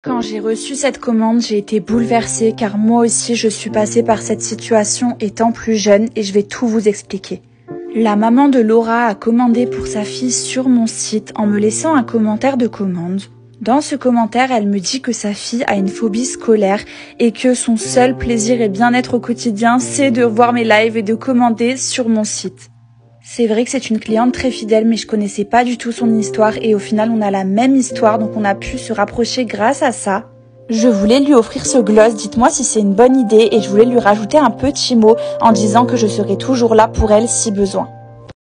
Quand j'ai reçu cette commande, j'ai été bouleversée car moi aussi je suis passée par cette situation étant plus jeune et je vais tout vous expliquer. La maman de Laura a commandé pour sa fille sur mon site en me laissant un commentaire de commande. Dans ce commentaire, elle me dit que sa fille a une phobie scolaire et que son seul plaisir et bien-être au quotidien, c'est de voir mes lives et de commander sur mon site. C'est vrai que c'est une cliente très fidèle, mais je connaissais pas du tout son histoire et au final, on a la même histoire, donc on a pu se rapprocher grâce à ça. Je voulais lui offrir ce gloss, dites-moi si c'est une bonne idée, et je voulais lui rajouter un petit mot en disant que je serai toujours là pour elle si besoin.